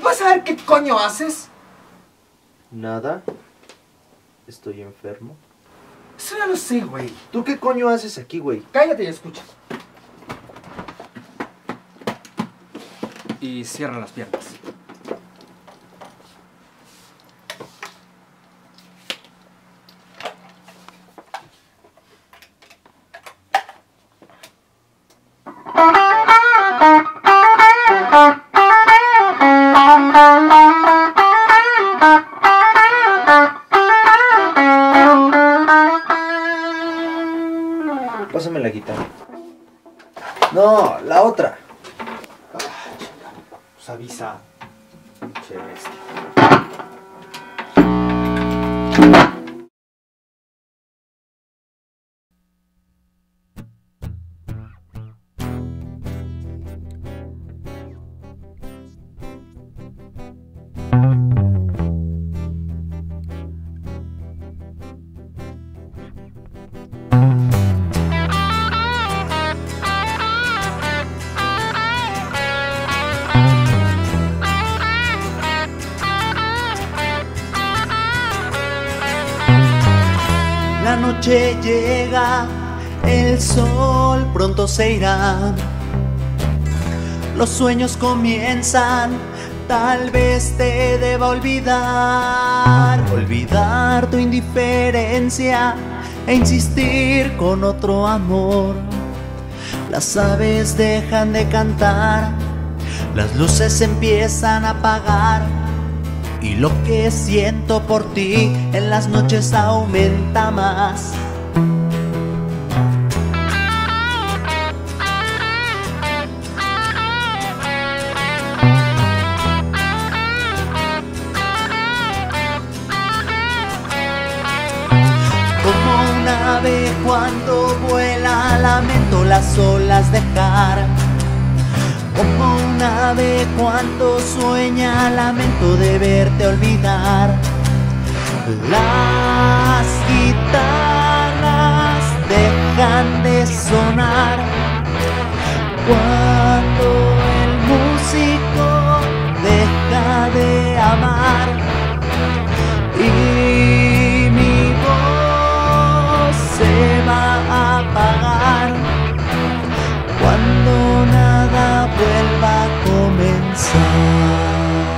¿Vas a ver qué coño haces? Nada. Estoy enfermo. Eso ya lo sé, güey. ¿Tú qué coño haces aquí, güey? Cállate y escucha. Y cierra las piernas. Pásame la guitarra. No, la otra. Pues avisa. Che, bestia. La noche llega, el sol pronto se irá. Los sueños comienzan, tal vez te deba olvidar. Olvidar tu indiferencia e insistir con otro amor. Las aves dejan de cantar, las luces empiezan a apagar. Y lo que siento por ti en las noches aumenta más. Como un ave cuando vuela, lamento las olas dejar. Como un ave cuando sueña, lamento de verte olvidar. Las guitarras dejan de sonar cuando el músico deja de amar. Y mi voz se va a apagar cuando nada vuelva a comenzar.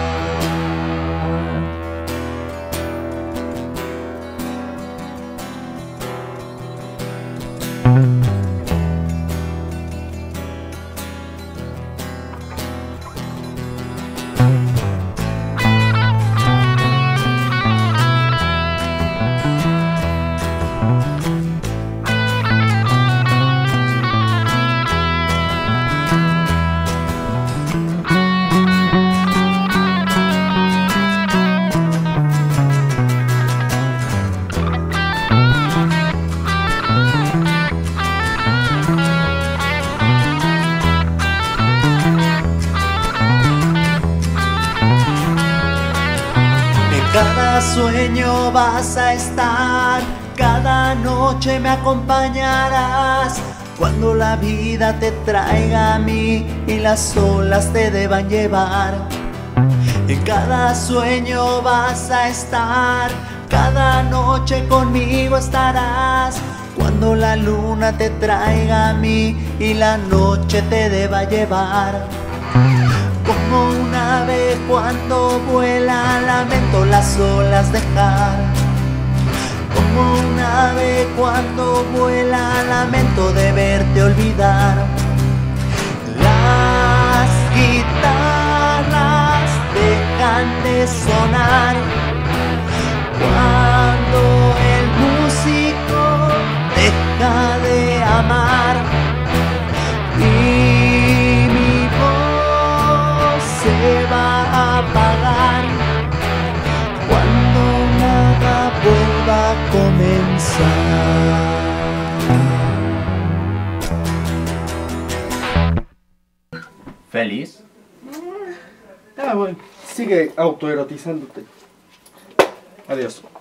Cada sueño vas a estar, cada noche me acompañarás. Cuando la vida te traiga a mí y las olas te deban llevar. En cada sueño vas a estar, cada noche conmigo estarás. Cuando la luna te traiga a mí y la noche te deba llevar. Como un ave cuando vuela, lamento las olas dejar. Como un ave cuando vuela, lamento de verte olvidar. Las guitarras dejan de sonar cuando el músico deja de amar. Y mi voz se va a apagar cuando nada vuelva a comenzar. ¿Feliz? Bueno, sigue autoerotizándote. Adiós.